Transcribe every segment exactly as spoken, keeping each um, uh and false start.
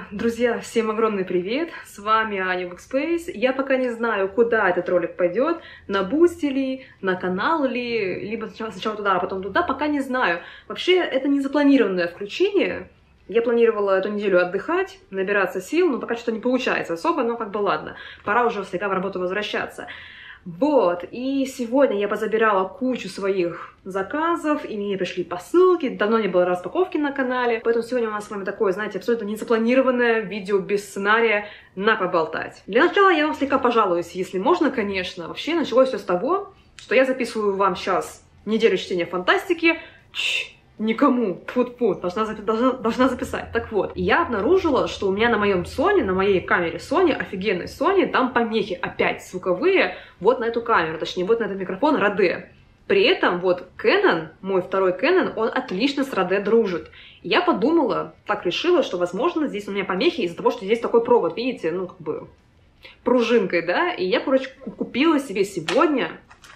Друзья, всем огромный привет! С вами Аня Workspace. Я пока не знаю, куда этот ролик пойдет, на Бусти ли, на канал ли, либо сначала, сначала туда, а потом туда, пока не знаю. Вообще, это не запланированное включение. Я планировала эту неделю отдыхать, набираться сил, но пока что не получается особо, но как бы ладно, пора уже слегка в работу возвращаться. Вот, и сегодня я позабирала кучу своих заказов, и мне пришли посылки, давно не было распаковки на канале, поэтому сегодня у нас с вами такое, знаете, абсолютно незапланированное видео без сценария на поболтать. Для начала я вам слегка пожалуюсь, если можно, конечно. Вообще началось все с того, что я записываю вам сейчас неделю чтения фантастики, Чш, никому, фу-фу, должна, должна, должна записать. Так вот, я обнаружила, что у меня на моем Sony, на моей камере Sony, офигенной Sony, там помехи опять звуковые вот на эту камеру, точнее, вот на этот микрофон Rode. При этом вот Canon, мой второй Canon, он отлично с Rode дружит. Я подумала, так решила, что, возможно, здесь у меня помехи из-за того, что здесь такой провод, видите, ну, как бы, пружинкой, да, и я, короче, купила себе сегодня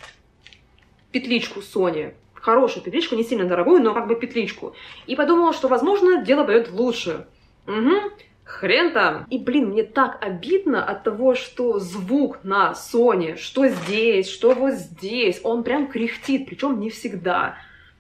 петличку Sony. Хорошую петличку, не сильно дорогую, но как бы петличку. И подумала, что, возможно, дело пойдет лучше. Угу. Хрен там. И, блин, мне так обидно от того, что звук на Sony, что здесь, что вот здесь, он прям кряхтит, причем не всегда.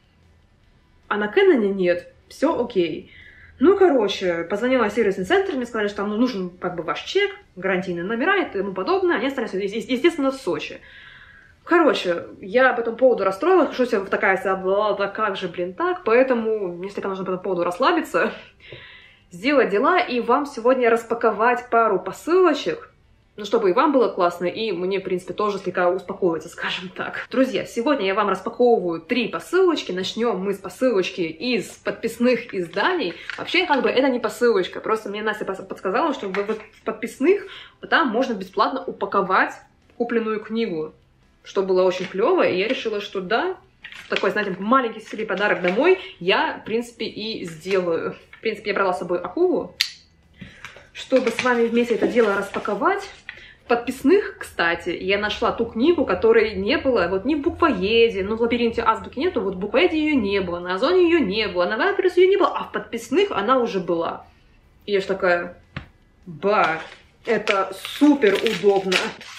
А на Canon нет. Все окей. Ну, короче, позвонила в сервисный центр, мне сказали, что там нужен как бы ваш чек, гарантийные номера и тому подобное. Они остались, естественно, в Сочи. Короче, я по этому поводу расстроилась, потому что я такая вся, да как же, блин, так, поэтому мне слегка нужно по этому поводу расслабиться, сделать дела и вам сегодня распаковать пару посылочек, ну, чтобы и вам было классно, и мне, в принципе, тоже слегка успокоиться, скажем так. Друзья, сегодня я вам распаковываю три посылочки, начнем мы с посылочки из подписных изданий. Вообще, как бы, это не посылочка, просто мне Настя подсказала, что в подписных там можно бесплатно упаковать купленную книгу, что было очень клево, и я решила, что да, такой, знаете, маленький себе подарок домой я, в принципе, и сделаю. В принципе, я брала с собой акулу, чтобы с вами вместе это дело распаковать. В подписных, кстати, я нашла ту книгу, которой не было вот ни в буквоеде, ну, в лабиринте азбуки нету, вот в буквоеде ее не было, на Озоне ее не было, на Вайлдберрис ее не было, а в подписных она уже была. И я ж такая, ба, это супер удобно.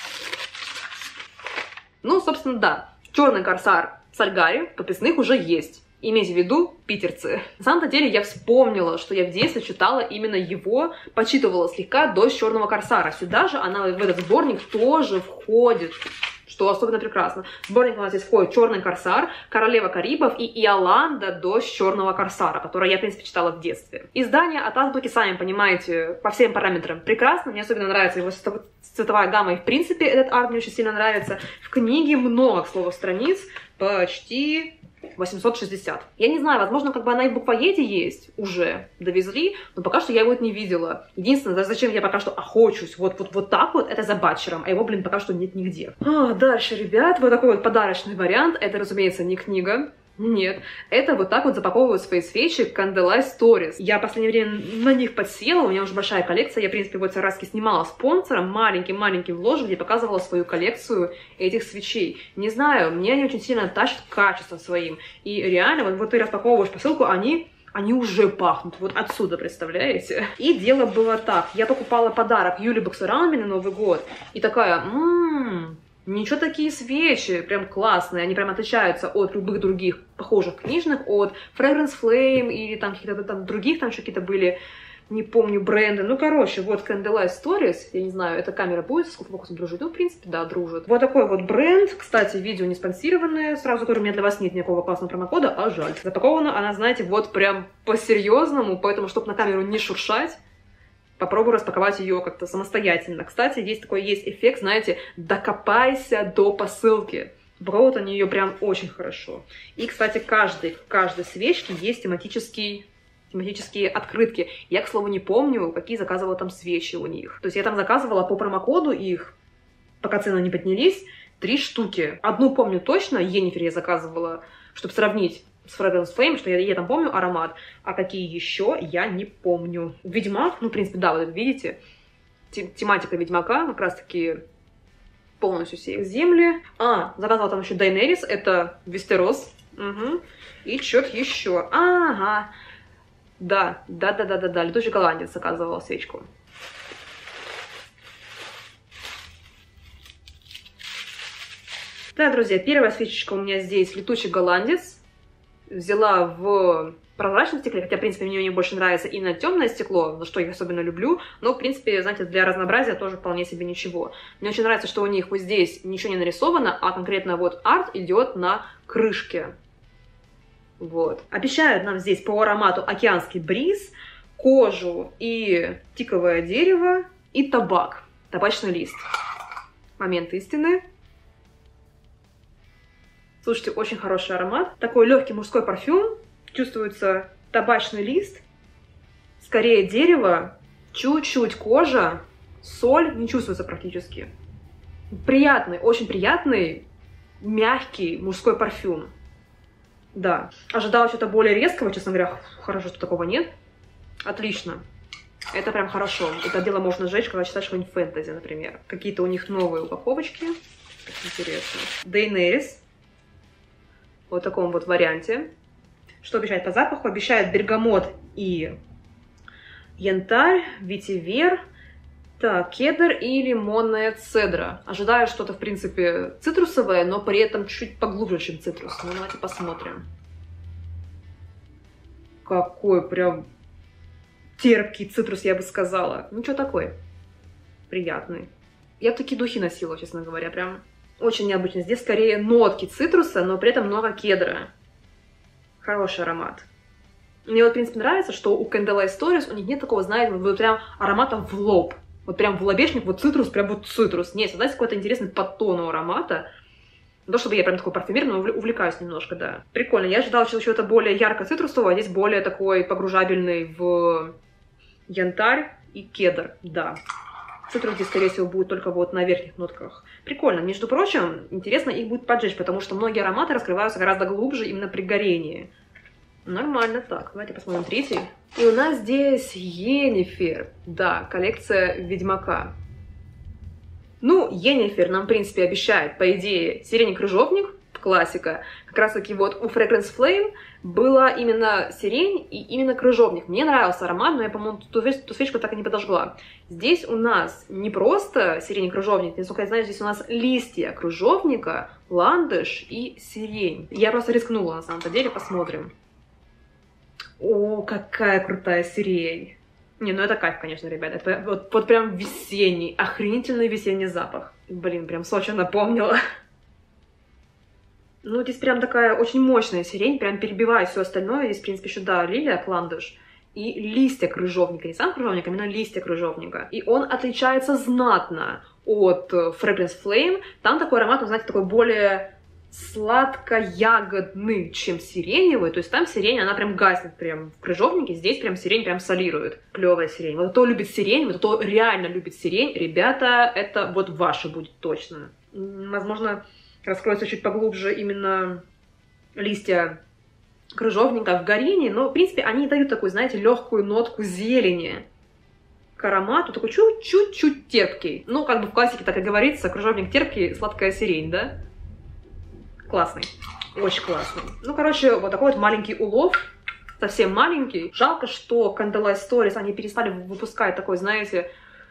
Ну, собственно, да, «Черный корсар» Сальгари в подписных уже есть. Имейте в виду, питерцы. На самом-то деле я вспомнила, что я в детстве читала именно его, почитывала слегка «Дождь черного корсара». Сюда же она в этот сборник тоже входит, что особенно прекрасно. В сборник у нас здесь входит «Черный корсар», «Королева Карибов» и «Иоланда. Дождь черного корсара», которое я, в принципе, читала в детстве. Издание от азбуки, сами понимаете, по всем параметрам прекрасно. Мне особенно нравится его цветовая гамма, и, в принципе, этот арт мне очень сильно нравится. В книге много, к слову, страниц, почти восемьсот шестьдесят. Я не знаю, возможно, как бы она и в буквоеде есть, уже довезли, но пока что я его не видела. Единственное, зачем я пока что охочусь вот, вот, вот так вот, это за батчером, а его, блин, пока что нет нигде. А, дальше, ребят, вот такой вот подарочный вариант. Это, разумеется, не книга. Нет, это вот так вот запаковывают свои свечи Candlelight Stories. Я в последнее время на них подсела, у меня уже большая коллекция. Я, в принципе, вот Сараски снимала спонсором маленький-маленький влог, где показывала свою коллекцию этих свечей. Не знаю, мне они очень сильно тащат качеством своим. И реально, вот, вот ты распаковываешь посылку, они... Они уже пахнут. Вот отсюда, представляете? И дело было так. Я покупала подарок Юли Боксаранби на Новый год. И такая, ммм... Ничего, такие свечи, прям классные, они прям отличаются от любых других похожих книжных, от Fragrance Flame или там каких-то там других, там еще какие-то были, не помню, бренды. Ну, короче, вот Candlelight Stories, я не знаю, эта камера будет с фокусом дружит? Ну, в принципе, да, дружит. Вот такой вот бренд, кстати, видео не спонсированное, сразу говорю, у меня для вас нет никакого классного промокода, а жаль. Запакована она, знаете, вот прям по-серьезному, поэтому, чтобы на камеру не шуршать, попробую распаковать ее как-то самостоятельно. Кстати, есть такой есть эффект, знаете, докопайся до посылки. Упаковывают они ее прям очень хорошо. И, кстати, каждый, в каждой свечке есть тематический, тематические открытки. Я, к слову, не помню, какие заказывала там свечи у них. То есть я там заказывала по промокоду их, пока цены не поднялись, три штуки. Одну помню точно, Йеннифер я заказывала, чтобы сравнить с Fragrance Flame, что я, я там помню аромат, а какие еще я не помню. Ведьмак, ну, в принципе, да, вот это видите, тематика Ведьмака, как раз-таки полностью все их земли. А, заказывала там еще Daenerys, это Вестерос, угу. И что-то еще. Ага, Да, да-да-да-да-да, летучий голландец заказывала свечку. Да, друзья, первая свечечка у меня здесь летучий голландец. Взяла в прозрачном стекле, хотя, в принципе, мне больше нравится именно темное стекло, за что я особенно люблю, но, в принципе, знаете, для разнообразия тоже вполне себе ничего. Мне очень нравится, что у них вот здесь ничего не нарисовано, а конкретно вот арт идет на крышке. Вот. Обещают нам здесь по аромату океанский бриз, кожу и тиковое дерево, и табак, табачный лист. Момент истины. Слушайте, очень хороший аромат. Такой легкий мужской парфюм. Чувствуется табачный лист, скорее дерево, чуть-чуть кожа, соль не чувствуется практически. Приятный, очень приятный, мягкий мужской парфюм. Да. Ожидала что-то более резкого, честно говоря. Хорошо, что такого нет. Отлично. Это прям хорошо. Это дело можно сжечь, когда читаешь какой-нибудь фэнтези, например. Какие-то у них новые упаковочки. Интересно. Дейнерис. Вот в таком вот варианте. Что обещает по запаху? Обещает бергамот и янтарь, ветивер, так, кедр и лимонная цедра. Ожидаю что-то, в принципе, цитрусовое, но при этом чуть поглубже, чем цитрус. Ну, давайте посмотрим. Какой прям терпкий цитрус, я бы сказала. Ну, что такой? Приятный. Я бы такие духи носила, честно говоря. Прям очень необычно. Здесь скорее нотки цитруса, но при этом много кедра. Хороший аромат. Мне вот, в принципе, нравится, что у Candlelight Stories у них нет такого, знаете, вот прям аромата в лоб. Вот прям в лобешник, вот цитрус, прям вот цитрус. Нет, всегда есть какой-то интересный подтон у аромата. Не то, чтобы я прям такой парфюмер, но увлекаюсь немножко, да. Прикольно. Я ожидала чего-то более ярко-цитрусового, а здесь более такой погружабельный в янтарь и кедр, да. Цитрус здесь, скорее всего, будет только вот на верхних нотках. Прикольно. Между прочим, интересно их будет поджечь, потому что многие ароматы раскрываются гораздо глубже именно при горении. Нормально. Так, давайте посмотрим третий. И у нас здесь Йеннифер. Да, коллекция Ведьмака. Ну, Йеннифер нам, в принципе, обещает, по идее, сирень крыжовник, классика. Как раз таки вот у Fragrance Flame была именно сирень и именно крыжовник. Мне нравился аромат, но я, по-моему, ту, ту свечку так и не подожгла. Здесь у нас не просто сирень и крыжовник, насколько я знаю, здесь у нас листья крыжовника, ландыш и сирень. Я просто рискнула, на самом-то деле, посмотрим. О, какая крутая сирень! Не, ну это кайф, конечно, ребят. Это вот, вот прям весенний, охренительный весенний запах. Блин, прям Сочи напомнила. Ну, здесь прям такая очень мощная сирень, прям перебивает все остальное. Здесь, в принципе, еще, да, лилия, кландыш и листья крыжовника. Не сам крыжовник, а именно листья крыжовника. И он отличается знатно от Fragrance Flame. Там такой аромат, вы знаете, такой более сладко-ягодный, чем сиреневый. То есть там сирень, она прям гаснет прям в крыжовнике. Здесь прям сирень прям солирует. Клевая сирень. Вот кто любит сирень, вот кто реально любит сирень, ребята, это вот ваше будет точно. Возможно, раскроется чуть поглубже именно листья крыжовника в горении, но, в принципе, они дают такую, знаете, легкую нотку зелени к аромату, такой чуть-чуть терпкий. Ну, как бы в классике так и говорится, крыжовник терпкий, сладкая сирень, да? Классный, очень классный. Ну, короче, вот такой вот маленький улов, совсем маленький. Жалко, что Candlelight Stories, они перестали выпускать такой, знаете,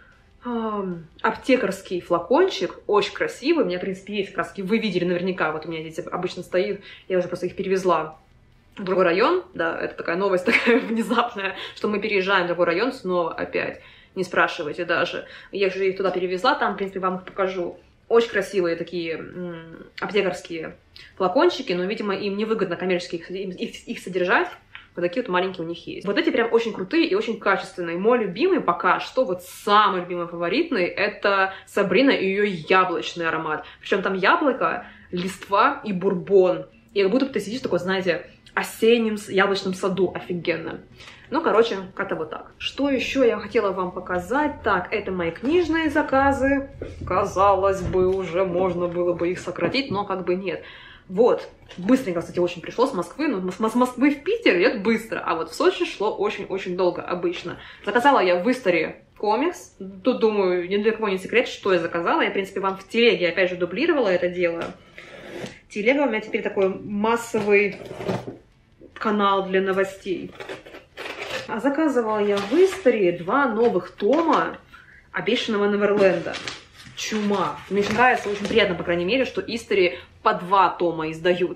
аптекарский флакончик, очень красивый. У меня, в принципе, есть краски, вы видели наверняка, вот у меня здесь обычно стоит, я уже просто их перевезла в другой район, да, это такая новость такая внезапная, что мы переезжаем в другой район снова опять, не спрашивайте даже. Я же их туда перевезла, там, в принципе, вам их покажу. Очень красивые такие м, аптекарские флакончики, но, видимо, им невыгодно коммерчески их, их, их содержать. Вот такие вот маленькие у них есть. Вот эти прям очень крутые и очень качественные. Мой любимый пока что, вот самый любимый фаворитный, это Сабрина и ее яблочный аромат. Причем там яблоко, листва и бурбон. И как будто бы ты сидишь такой, знаете, осеннем яблочном саду. Офигенно. Ну, короче, как-то вот так. Что еще я хотела вам показать? Так, это мои книжные заказы. Казалось бы, уже можно было бы их сократить, но как бы нет. Вот. Быстренько, кстати, очень пришло с Москвы. Ну, с Москвы в Питер это быстро. А вот в Сочи шло очень-очень долго обычно. Заказала я в Истори комикс. Тут, думаю, ни для кого не секрет, что я заказала. Я, в принципе, вам в телеге, опять же, дублировала это дело. Телега у меня теперь такой массовый канал для новостей. а заказывала я в Истории два новых тома «Обещанного Неверленда». Чума. Мне очень нравится, очень приятно, по крайней мере, что Истории по два тома издают.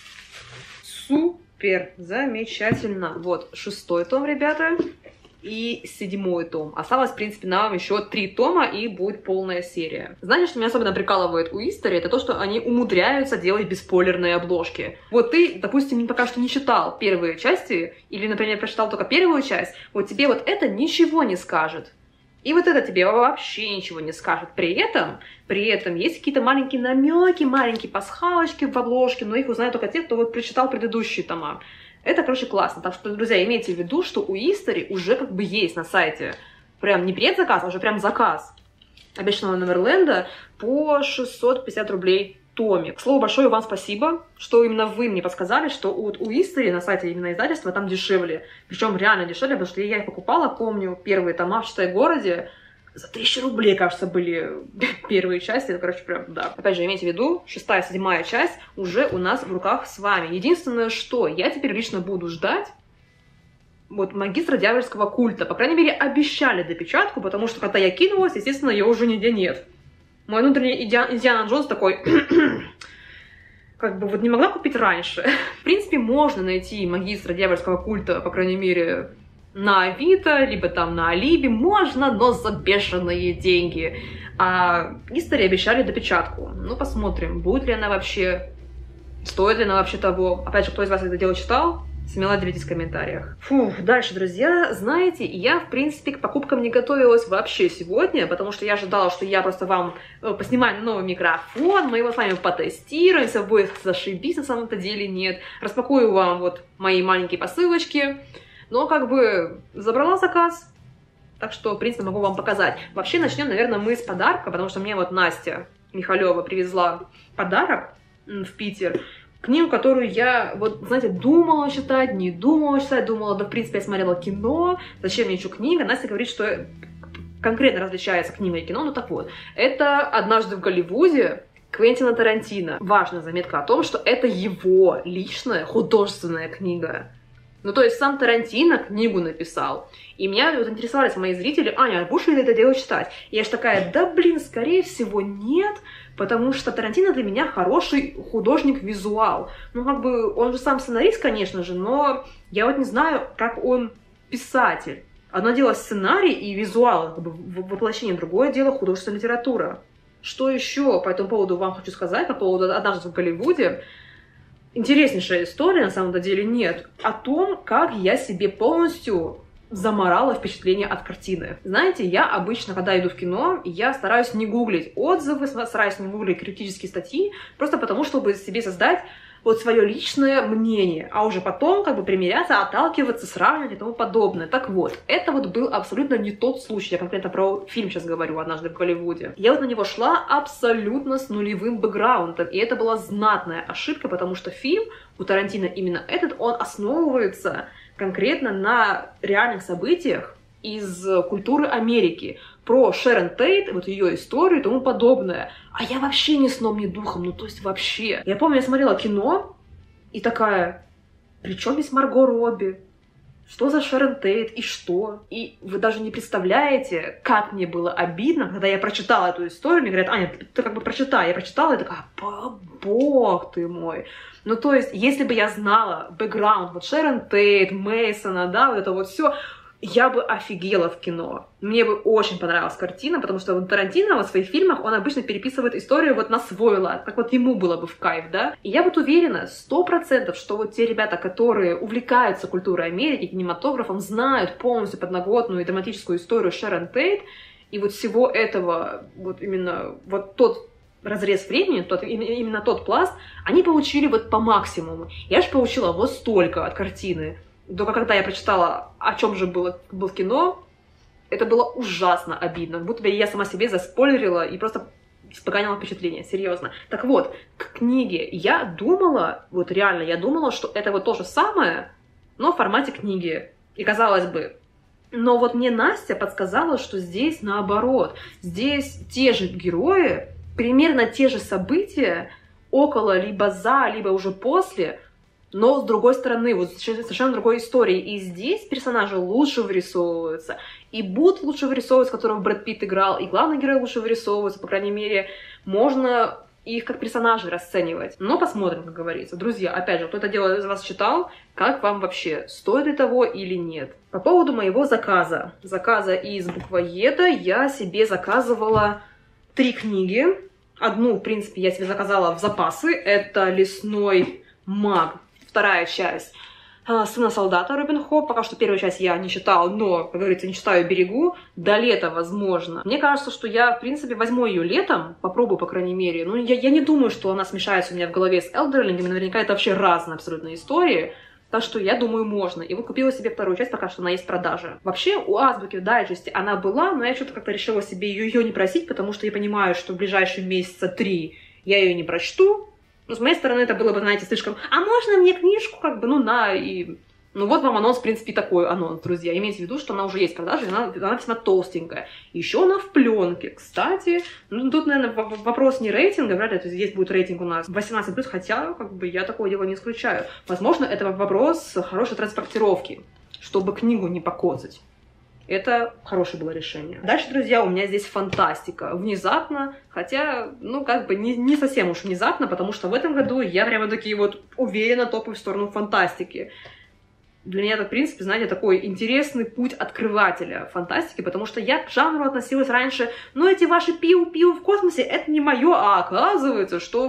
Супер, замечательно. Вот, шестой том, ребята, и седьмой том. Осталось, в принципе, нам еще три тома, и будет полная серия. Знаете, что меня особенно прикалывает у Истории? Это то, что они умудряются делать бесспойлерные обложки. Вот ты, допустим, пока что не читал первые части, или, например, прочитал только первую часть, вот тебе вот это ничего не скажет. И вот это тебе вообще ничего не скажет. При этом, при этом есть какие-то маленькие намеки, маленькие пасхалочки в обложке, но их узнают только те, кто вот прочитал предыдущие тома. Это, короче, классно. Так что, друзья, имейте в виду, что у Истории уже как бы есть на сайте прям не предзаказ, а уже прям заказ «Обещанного Неверленда» по шестьсот пятьдесят рублей томик. К слову, большое вам спасибо, что именно вы мне подсказали, что вот у Истории на сайте именно издательства там дешевле. Причем реально дешевле, потому что я их покупала, помню, первые тома в «Читай-городе». За тысячу рублей, кажется, были первые части. Это, короче, прям, да. Опять же, имейте в виду, шестая, седьмая часть уже у нас в руках с вами. Единственное, что я теперь лично буду ждать вот магистра дьявольского культа. По крайней мере, обещали допечатку, потому что, когда я кинулась, естественно, ее уже нигде нет. Мой внутренний Индиана Джонс такой... как бы вот не могла купить раньше. В принципе, можно найти магистра дьявольского культа, по крайней мере, на Авито, либо там на Алиби. Можно, но за бешеные деньги. А Истории обещали допечатку. Ну, посмотрим, будет ли она вообще... Стоит ли она вообще того? Опять же, кто из вас это дело читал? Смело делитесь в комментариях. Фух, дальше, друзья, знаете, я, в принципе, к покупкам не готовилась вообще сегодня, потому что я ожидала, что я просто вам поснимаю новый микрофон, мы его с вами потестируем, все будет зашибись, на самом-то деле нет. Распакую вам вот мои маленькие посылочки, но как бы забрала заказ, так что, в принципе, могу вам показать. Вообще, начнем, наверное, мы с подарка, потому что мне вот Настя Михалева привезла подарок в Питер. Книгу, которую я, вот, знаете, думала читать, не думала читать, думала, да, в принципе, я смотрела кино, зачем мне еще книга? Настя говорит, что конкретно различается книга и кино, ну так вот. Это «Однажды в Голливуде» Квентина Тарантино. Важная заметка о том, что это его личная художественная книга. Ну, то есть сам Тарантино книгу написал. И меня вот интересовались мои зрители: Аня, будешь ли ты это дело читать? И я же такая: да блин, скорее всего нет, потому что Тарантино для меня хороший художник-визуал. Ну, как бы, он же сам сценарист, конечно же, но я вот не знаю, как он писатель. Одно дело сценарий и визуал, как бы воплощение, другое дело художественная литература. Что еще по этому поводу вам хочу сказать, по поводу «Однажды в Голливуде»? Интереснейшая история, на самом деле, нет, о том, как я себе полностью заморала впечатление от картины. Знаете, я обычно, когда иду в кино, я стараюсь не гуглить отзывы, стараюсь не гуглить критические статьи, просто потому, чтобы себе создать вот свое личное мнение, а уже потом как бы примиряться, отталкиваться, сравнивать и тому подобное. Так вот, это вот был абсолютно не тот случай, я конкретно про фильм сейчас говорю «Однажды в Голливуде». Я вот на него шла абсолютно с нулевым бэкграундом, и это была знатная ошибка, потому что фильм у Тарантино именно этот, он основывается конкретно на реальных событиях из культуры Америки, про Шерон Тейт, вот ее историю и тому подобное. А я вообще ни сном, ни духом, ну то есть вообще. Я помню, я смотрела кино и такая: при чем здесь Марго Робби? Что за Шерон Тейт и что? И вы даже не представляете, как мне было обидно, когда я прочитала эту историю. Мне говорят: Аня, ты как бы прочитай. Я прочитала и такая: бог ты мой. Ну то есть, если бы я знала бэкграунд вот Шерон Тейт, Мейсона, да, вот это вот все, я бы офигела в кино. Мне бы очень понравилась картина, потому что вот Тарантино в своих фильмах, он обычно переписывает историю вот на свой лад, как вот ему было бы в кайф, да? И я вот уверена, сто процентов, что вот те ребята, которые увлекаются культурой Америки, кинематографом, знают полностью подноготную и драматическую историю Шерон Тейт, и вот всего этого, вот именно вот тот разрез времени, тот, именно тот пласт, они получили вот по максимуму. Я же получила вот столько от картины. Только когда я прочитала, о чем же было, было кино, это было ужасно обидно. Будто бы я сама себе заспойлерила и просто испоганила впечатление, серьезно. Так вот, к книге я думала, вот реально, я думала, что это вот то же самое, но в формате книги. И казалось бы, но вот мне Настя подсказала, что здесь наоборот. Здесь те же герои, примерно те же события, около, либо за, либо уже после, но с другой стороны, вот совершенно другой истории. И здесь персонажи лучше вырисовываются, и Бут лучше вырисовывается, которого Брэд Питт играл, и главный герой лучше вырисовывается, по крайней мере, можно их как персонажей расценивать. Но посмотрим, как говорится. Друзья, опять же, кто это дело из вас читал, как вам вообще, стоит ли того или нет? По поводу моего заказа. Заказа из буквоеда я себе заказывала три книги. Одну, в принципе, я себе заказала в запасы. Это «Лесной маг», вторая часть «Сына солдата» Робин Хоп. Пока что первую часть я не читала, но, как говорится, не читаю, берегу. До лета, возможно. Мне кажется, что я, в принципе, возьму ее летом, попробую, по крайней мере. Ну, я, я не думаю, что она смешается у меня в голове с Элдерлингом. Наверняка это вообще разные абсолютно истории. Так что я думаю, можно. И вот купила себе вторую часть, пока что она есть в продаже. Вообще, у Азбуки в дайджесте она была, но я что-то как-то решила себе ее, ее не просить, потому что я понимаю, что в ближайшие месяца три я ее не прочту. Ну, с моей стороны, это было бы, знаете, слишком... А можно мне книжку, как бы, ну, на, и... Ну, вот вам анонс, в принципе, такой анонс, друзья. Имейте в виду, что она уже есть в продаже, и она, она весьма толстенькая. Еще она в пленке. Кстати, ну, тут, наверное, вопрос не рейтинга, вряд ли здесь будет рейтинг у нас восемнадцать плюс, хотя, как бы, я такого дела не исключаю. Возможно, это вопрос хорошей транспортировки, чтобы книгу не покоцать. Это хорошее было решение. Дальше, друзья, у меня здесь фантастика. Внезапно, хотя, ну, как бы не, не совсем уж внезапно, потому что в этом году я прямо-таки вот уверенно топаю в сторону фантастики. Для меня это, в принципе, знаете, такой интересный путь открывателя фантастики, потому что я к жанру относилась раньше, ну, эти ваши пиу-пиу в космосе, это не мое, а оказывается, что...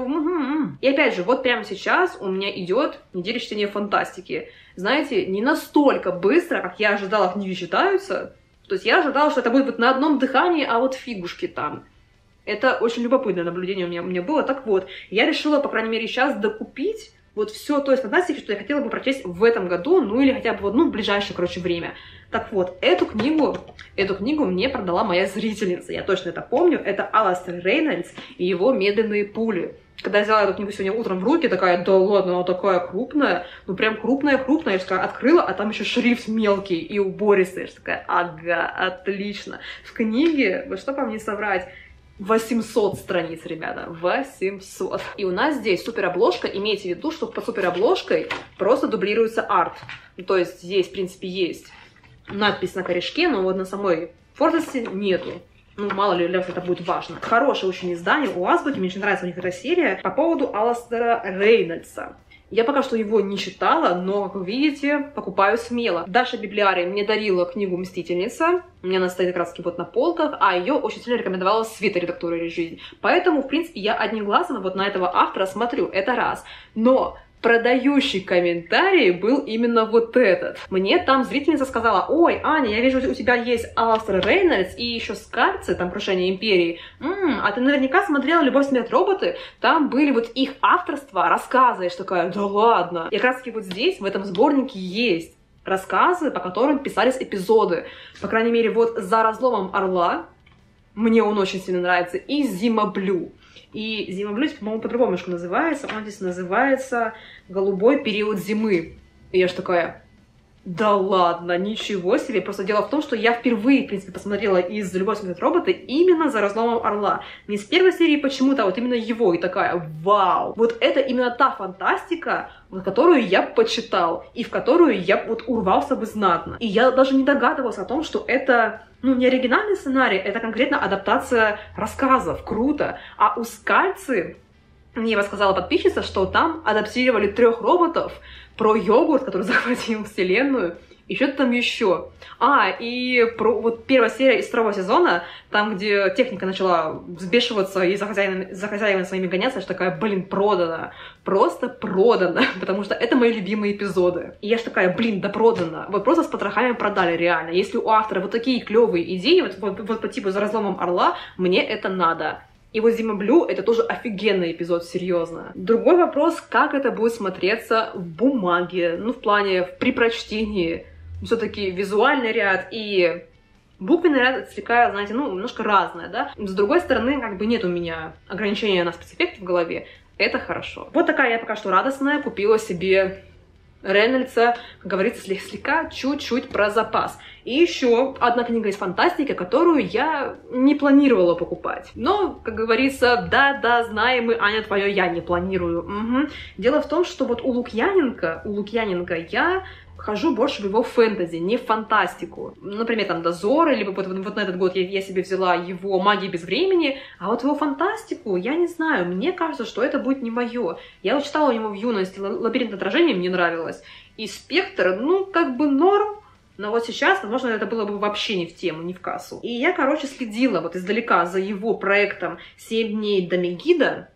И опять же, вот прямо сейчас у меня идет неделя чтения фантастики. Знаете, не настолько быстро, как я ожидала, книги читаются. То есть я ожидала, что это будет вот на одном дыхании, а вот фигушки там. Это очень любопытное наблюдение у меня, у меня было. Так вот, я решила, по крайней мере, сейчас докупить вот все то из фантастики, что я хотела бы прочесть в этом году, ну или хотя бы вот, ну, в ближайшее, короче, время. Так вот, эту книгу, эту книгу мне продала моя зрительница, я точно это помню, это Аластер Рейнольдс и его «Медленные пули». Когда я взяла эту книгу сегодня утром в руки, такая, да ладно, она такая крупная, ну прям крупная-крупная, я же такая открыла, а там еще шрифт мелкий и убористый, я же такая, ага, отлично. В книге, вот что по мне соврать, восемьсот страниц, ребята, восемьсот. И у нас здесь суперобложка, имейте в виду, что под суперобложкой просто дублируется арт. То есть здесь, в принципе, есть надпись на корешке, но вот на самой форзаце нету. Ну, мало ли, для вас это будет важно. Хорошее очень издание у Азбуки, мне очень нравится у них эта серия. По поводу Аластера Рейнольдса. Я пока что его не читала, но, как вы видите, покупаю смело. Даша Библиария мне дарила книгу «Мстительница». У меня она стоит как раз таки вот на полках, а ее очень сильно рекомендовала Света, редактора «Или жизнь». Поэтому, в принципе, я одним глазом вот на этого автора смотрю. Это раз. Но продающий комментарий был именно вот этот. Мне там зрительница сказала: ой, Аня, я вижу, у тебя есть Аластер Рейнольдс и еще Скарцы, там «Крушение империи». М-м, а ты наверняка смотрела «Любовь, смерть, роботы»? Там были вот их авторства, рассказы. Я такая, да ладно. И как раз таки вот здесь, в этом сборнике, есть рассказы, по которым писались эпизоды. По крайней мере, вот «За разломом орла» мне он очень сильно нравится, и «Зима Блю». И «Зима Блю», по-моему, по-другому немножко называется. Он здесь называется «Голубой период зимы». И я ж такая, да ладно, ничего себе. Просто дело в том, что я впервые, в принципе, посмотрела из «Любовь, смерть, роботы» именно «За разломом орла». Не с первой серии почему-то, а вот именно его. И такая, вау! Вот это именно та фантастика, вот, которую я почитал, и в которую я вот урвался бы знатно. И я даже не догадывалась о том, что это... Ну, не оригинальный сценарий, это конкретно адаптация рассказов. Круто. А у Скальцы, мне рассказала подписчица, что там адаптировали трех роботов про йогурт, который захватил вселенную, и что-то там еще. А, и про, вот первая серия из второго сезона, там, где техника начала взбешиваться и за хозяевами, за хозяевами своими гоняться, я же такая, блин, продана. Просто продана, потому что это мои любимые эпизоды. И я же такая, блин, да продана. Вот просто с потрохами продали, реально. Если у автора вот такие клевые идеи, вот, вот, вот по типу «За разломом орла», мне это надо. И вот «Зима Блю» — это тоже офигенный эпизод, серьезно. Другой вопрос, как это будет смотреться в бумаге, ну, в плане, при прочтении. Все-таки визуальный ряд и буквенный ряд отсекая, знаете, ну, немножко разное, да. С другой стороны, как бы нет у меня ограничения на спецэффекты в голове. Это хорошо. Вот такая я пока что радостная. Купила себе Рейнольдса, как говорится, слегка чуть-чуть про запас. И еще одна книга из фантастики, которую я не планировала покупать. Но, как говорится, да-да, знаем мы, Аня, твое я не планирую. Угу. Дело в том, что вот у Лукьяненко, у Лукьяненко я хожу больше в его фэнтези, не в фантастику. Например, там «Дозоры», либо вот, вот на этот год я, я себе взяла его «Магия без времени», а вот его фантастику, я не знаю, мне кажется, что это будет не мое. Я вот читала у него в юности «Лабиринт отражения», мне нравилось, и «Спектр», ну, как бы норм, но вот сейчас, возможно, это было бы вообще не в тему, не в кассу. И я, короче, следила вот издалека за его проектом «Семь дней до Мегида».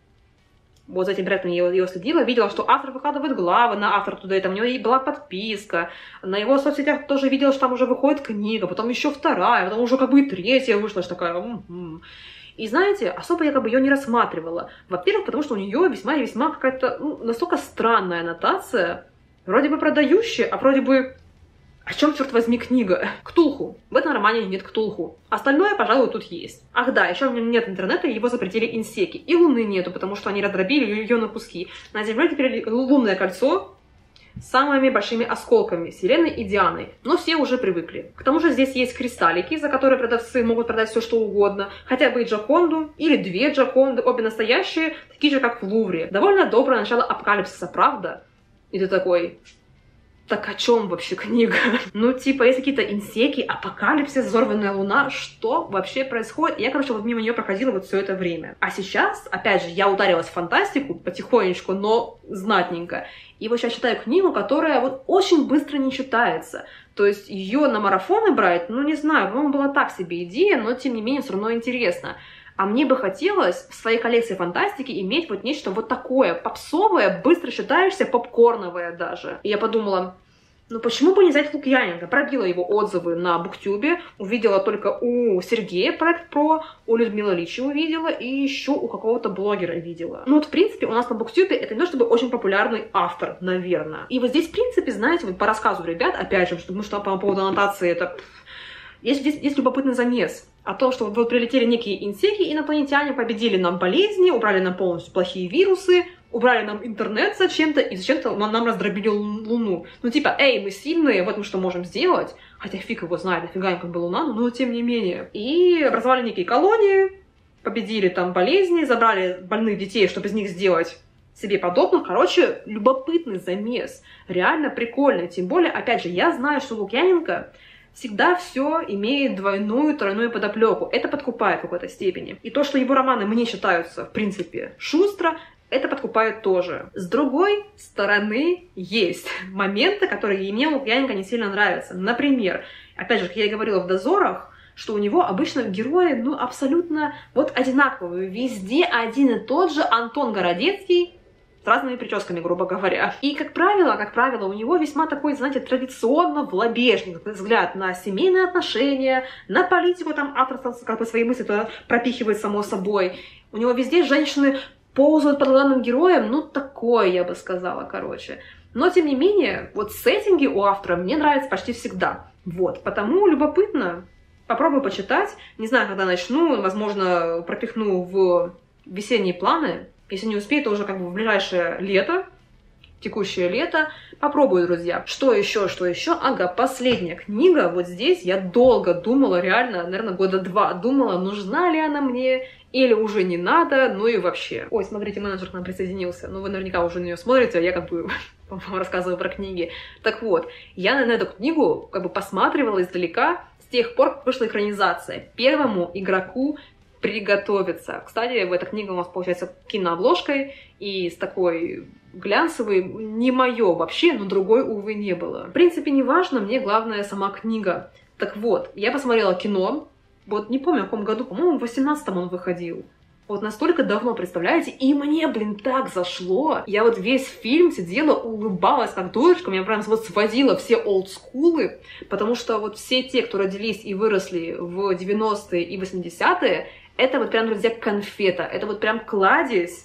Вот за этим проектом я его следила, видела, что автор выкладывает главы на автор туда, там у него и была подписка, на его соцсетях тоже видела, что там уже выходит книга, потом еще вторая, потом уже как бы и третья вышла, что такая... М-м-м. И знаете, особо я как бы ее не рассматривала. Во-первых, потому что у нее весьма и весьма какая-то ну, настолько странная аннотация, вроде бы продающая, а вроде бы... О чем, черт возьми, книга? Ктулху. В этом романе нет Ктулху. Остальное, пожалуй, тут есть. Ах да, еще в нем нет интернета, его запретили инсеки. И Луны нету, потому что они раздробили ее на куски. На Земле теперь лунное кольцо с самыми большими осколками, Селеной и Дианой. Но все уже привыкли. К тому же здесь есть кристаллики, за которые продавцы могут продать все что угодно. Хотя бы и Джоконду, или две Джоконды, обе настоящие, такие же, как в Лувре. Довольно доброе начало апокалипсиса, правда? И ты такой... Так о чем вообще книга? Ну, типа, есть какие-то инсеки, апокалипсис, взорванная луна. Что вообще происходит? Я, короче, вот мимо нее проходила вот все это время. А сейчас, опять же, я ударилась в фантастику потихонечку, но знатненько. И вот сейчас читаю книгу, которая вот очень быстро не читается. То есть ее на марафоны брать, ну, не знаю, по-моему, была так себе идея, но, тем не менее, все равно интересно. А мне бы хотелось в своей коллекции фантастики иметь вот нечто вот такое, попсовое, быстро читающееся, попкорновое даже. И я подумала, ну почему бы не взять Лукьяненко? Пробила его отзывы на Буктюбе, увидела только у Сергея проект про, у Людмилы Личи увидела, и еще у какого-то блогера видела. Ну вот, в принципе, у нас на Буктюбе это не то чтобы очень популярный автор, наверное. И вот здесь, в принципе, знаете, вот по рассказу ребят, опять же, потому что по поводу аннотации это... Есть, есть, есть любопытный замес о том, что вот прилетели некие инсеки, инопланетяне, победили нам болезни, убрали нам полностью плохие вирусы, убрали нам интернет зачем-то, и зачем-то нам раздробили Луну. Ну типа, эй, мы сильные, вот мы что можем сделать, хотя фиг его знает, нафига им как бы Луна, но тем не менее. И образовали некие колонии, победили там болезни, забрали больных детей, чтобы из них сделать себе подобных. Короче, любопытный замес, реально прикольный. Тем более, опять же, я знаю, что Лукьяненко всегда все имеет двойную, тройную подоплеку. Это подкупает в какой-то степени. И то, что его романы мне считаются, в принципе, шустро, это подкупает тоже. С другой стороны, есть моменты, которые мне Лукьяненко не сильно нравятся. Например, опять же, как я и говорила в «Дозорах», что у него обычно герои, ну, абсолютно вот одинаковые. Везде один и тот же Антон Городецкий, с разными прическами, грубо говоря. И, как правило, как правило, у него весьма такой, знаете, традиционно влабежный взгляд на семейные отношения, на политику, там автор как бы свои мысли туда пропихивает само собой. У него везде женщины ползают под главным героем, ну, такое, я бы сказала, короче. Но, тем не менее, вот сеттинги у автора мне нравятся почти всегда. Вот, потому любопытно. Попробую почитать. Не знаю, когда начну, возможно, пропихну в весенние планы. Если не успею, то уже как бы в ближайшее лето, текущее лето. Попробую, друзья. Что еще, что еще? Ага, последняя книга. Вот здесь я долго думала, реально, наверное, года два думала, нужна ли она мне или уже не надо, ну и вообще. Ой, смотрите, менеджер к нам присоединился. Ну, вы наверняка уже на нее смотрите, а я как бы вам рассказываю про книги. Так вот, я на эту книгу как бы посматривала издалека с тех пор, как вышла экранизация. Первому игроку приготовиться. Кстати, эта книга у нас получается кинообложкой и с такой глянцевой, не мое вообще, но другой, увы, не было. В принципе, не важно, мне главное сама книга. Так вот, я посмотрела кино, вот не помню, в каком году, по-моему, в восемнадцатом он выходил. Вот настолько давно, представляете? И мне, блин, так зашло. Я вот весь фильм сидела, улыбалась как дурочка, меня прям вот сводило все олдскулы, потому что вот все те, кто родились и выросли в девяностые и восьмидесятые, это вот прям, друзья, конфета. Это вот прям кладезь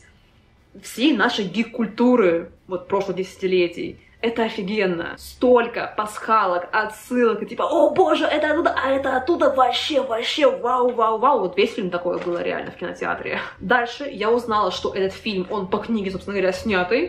всей нашей гик-культуры вот прошлых десятилетий. Это офигенно. Столько пасхалок, отсылок, и типа, о боже, это оттуда, а это оттуда, вообще, вообще, вау, вау, вау. Вот весь фильм такое было реально в кинотеатре. Дальше я узнала, что этот фильм, он по книге, собственно говоря, снятый.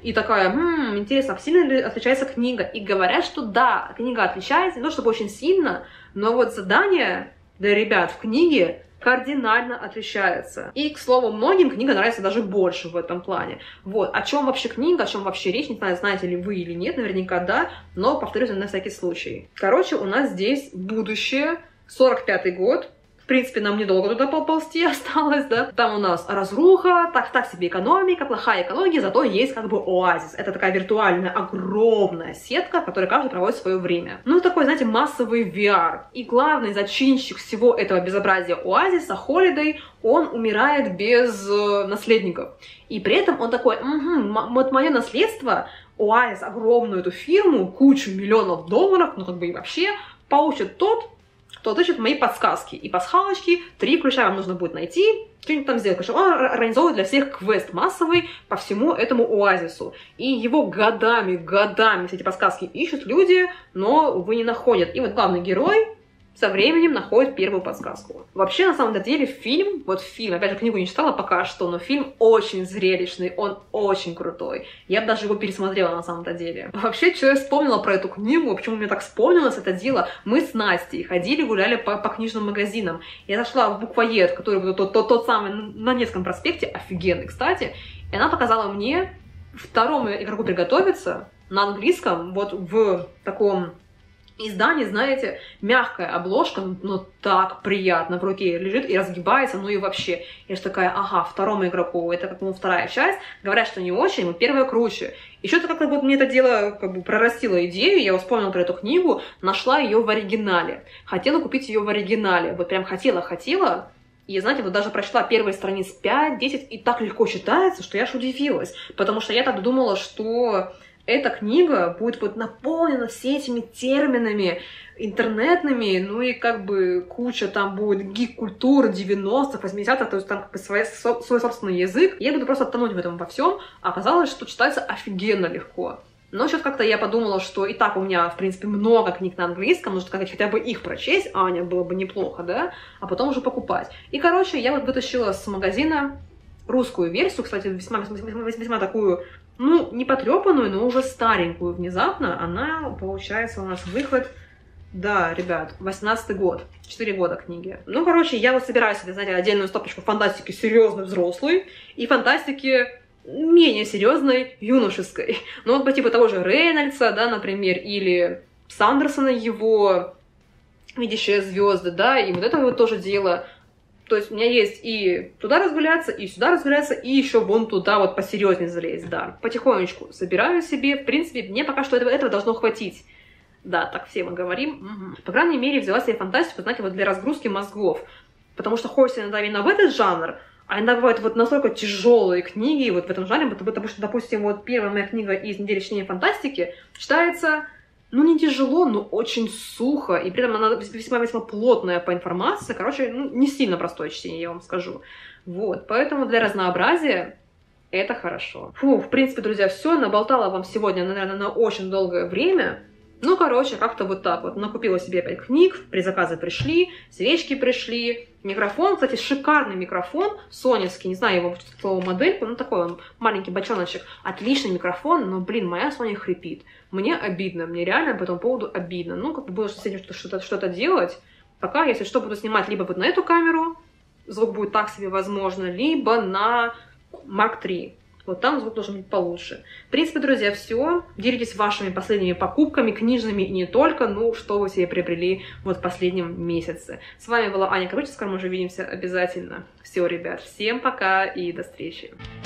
И такая, хм, интересно, сильно ли отличается книга? И говорят, что да, книга отличается, не то чтобы очень сильно, но вот задание для ребят в книге кардинально отличается. И, к слову, многим книга нравится даже больше в этом плане. Вот. О чем вообще книга, о чем вообще речь, не знаю, знаете ли вы или нет, наверняка да, но повторюсь на всякий случай. Короче, у нас здесь будущее, сорок пятый год. В принципе, нам недолго туда ползти осталось, да. Там у нас разруха, так, так себе экономика, плохая экология, зато есть как бы оазис. Это такая виртуальная, огромная сетка, в которой каждый проводит свое время. Ну, такой, знаете, массовый ви ар. И главный зачинщик всего этого безобразия оазиса, Холидей, он умирает без э, наследников. И при этом он такой, угу, вот мое наследство, оазис, огромную эту фирму, кучу миллионов долларов, ну, как бы и вообще, получит тот, кто отыщет мои подсказки и пасхалочки, три ключа вам нужно будет найти, что-нибудь там сделать. Потому что он организовывает для всех квест массовый по всему этому оазису. И его годами, годами все эти подсказки ищут люди, но, увы, не находят. И вот главный герой со временем находит первую подсказку. Вообще, на самом деле, фильм, вот фильм, опять же, книгу не читала пока что, но фильм очень зрелищный, он очень крутой. Я бы даже его пересмотрела на самом-то деле. Вообще, что я вспомнила про эту книгу, почему мне так вспомнилось это дело, мы с Настей ходили, гуляли по, по книжным магазинам. Я зашла в буквоед, который тот, тот, тот самый на Невском проспекте, офигенный, кстати, и она показала мне второму игроку приготовиться на английском, вот в таком издание, знаете, мягкая обложка, но так приятно в руке лежит и разгибается, ну и вообще. Я же такая, ага, второму игроку, это как бы вторая часть. Говорят, что не очень, но первая круче. И что-то как-то вот мне это дело как бы прорастило идею, я вспомнила про эту книгу, нашла ее в оригинале. Хотела купить ее в оригинале, вот прям хотела-хотела. И, знаете, вот даже прочла первые страниц пять-десять, и так легко читается, что я аж удивилась. Потому что я так думала, что эта книга будет вот наполнена всеми этими терминами интернетными, ну и как бы куча там будет гик-культуры девяностых, восьмидесятых, то есть там как бы свой, свой собственный язык. Я буду просто тонуть в этом во всем. А оказалось, что читается офигенно легко. Но сейчас как-то я подумала, что и так у меня, в принципе, много книг на английском, нужно как-то хотя бы их прочесть, Аня, было бы неплохо, да? А потом уже покупать. И, короче, я вот вытащила с магазина русскую версию, кстати, весьма, весьма, весьма такую, ну, не потрепанную, но уже старенькую внезапно. Она, получается, у нас выход, да, ребят, восемнадцатый год, четыре года книги. Ну, короче, я вот собираю себе, знаете, отдельную стопочку фантастики серьезной, взрослой и фантастики менее серьезной, юношеской. Ну, вот по типу того же Рейнольдса, да, например, или Сандерсона, его «Видящие звезды», да, и вот это вот тоже дело. То есть у меня есть и туда разгуляться, и сюда разгуляться, и еще вон туда вот посерьезнее залезть, да. Потихонечку собираю себе, в принципе, мне пока что этого, этого должно хватить. Да, так все мы говорим. Угу. По крайней мере, взяла себе фантастику, знаете, вот для разгрузки мозгов. Потому что хочется иногда именно в этот жанр, а иногда бывают вот настолько тяжелые книги вот в этом жанре, потому что, допустим, вот первая моя книга из недели чтения фантастики читается, ну, не тяжело, но очень сухо, и при этом она весьма-весьма плотная по информации. Короче, ну, не сильно простое чтение, я вам скажу. Вот, поэтому для разнообразия это хорошо. Фу, в принципе, друзья, все, наболтала вам сегодня, наверное, на очень долгое время. Ну, короче, как-то вот так вот. Накупила себе опять книг, предзаказы пришли, свечки пришли. Микрофон, кстати, шикарный микрофон, соневский, не знаю его слово модельку, ну такой он маленький бочоночек. Отличный микрофон, но, блин, моя Соня хрипит. Мне обидно, мне реально по этому поводу обидно. Ну, как бы было с этим что-то что-то делать. Пока, если что, буду снимать либо вот на эту камеру, звук будет так себе возможно, либо на марк три. Вот там звук должен быть получше. В принципе, друзья, все. Делитесь вашими последними покупками, книжными и не только. Ну, что вы себе приобрели вот в последнем месяце. С вами была Аня Короче, скоро мы уже увидимся обязательно. Все, ребят, всем пока и до встречи.